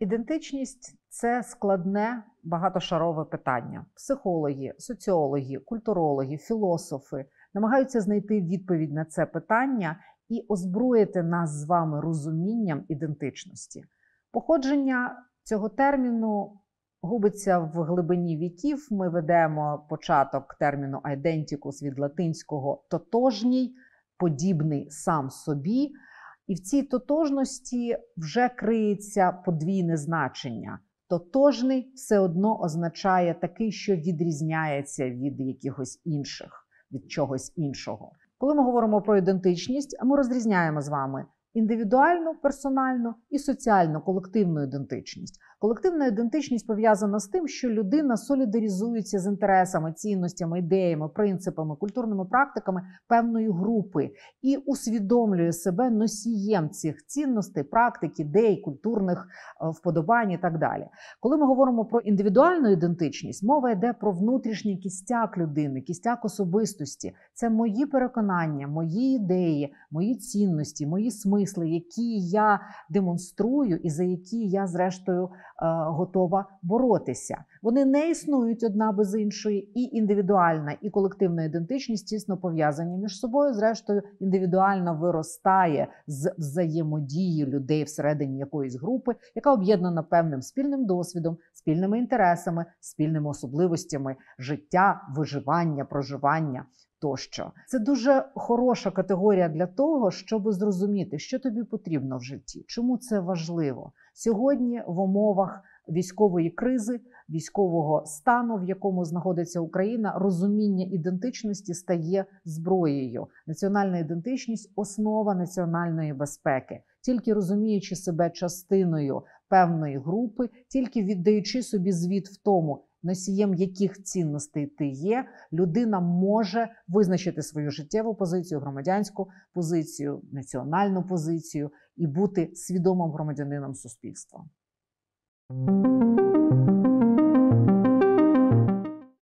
Ідентичність – це складне, багатошарове питання. Психологи, соціологи, культурологи, філософи намагаються знайти відповідь на це питання і озброїти нас з вами розумінням ідентичності. Походження цього терміну губиться в глибині віків. Ми ведемо початок терміну «identicus» від латинського «тотожній», «подібний сам собі». І в цій тотожності вже криється подвійне значення. Тотожний все одно означає такий, що відрізняється від якихось інших, від чогось іншого. Коли ми говоримо про ідентичність, ми розрізняємо з вами індивідуальну, персональну і соціальну, колективну ідентичність. Колективна ідентичність пов'язана з тим, що людина солідаризується з інтересами, цінностями, ідеями, принципами, культурними практиками певної групи і усвідомлює себе носієм цих цінностей, практик, ідей, культурних вподобань і так далі. Коли ми говоримо про індивідуальну ідентичність, мова йде про внутрішній кістяк людини, кістяк особистості. Це мої переконання, мої ідеї, мої цінності, мої смисли, які я демонструю і за які я, зрештою, готова боротися. Вони не існують одна без іншої, і індивідуальна, і колективна ідентичність тісно пов'язані між собою. Зрештою, індивідуальна виростає з взаємодії людей всередині якоїсь групи, яка об'єднана певним спільним досвідом, спільними інтересами, спільними особливостями життя, виживання, проживання тощо. Це дуже хороша категорія для того, щоб зрозуміти, що тобі потрібно в житті, чому це важливо. Сьогодні в умовах військової кризи, військового стану, в якому знаходиться Україна, розуміння ідентичності стає зброєю. Національна ідентичність – основа національної безпеки. Тільки розуміючи себе частиною певної групи, тільки віддаючи собі звіт в тому, носієм яких цінностей ти є, людина може визначити свою життєву позицію, громадянську позицію, національну позицію і бути свідомим громадянином суспільства.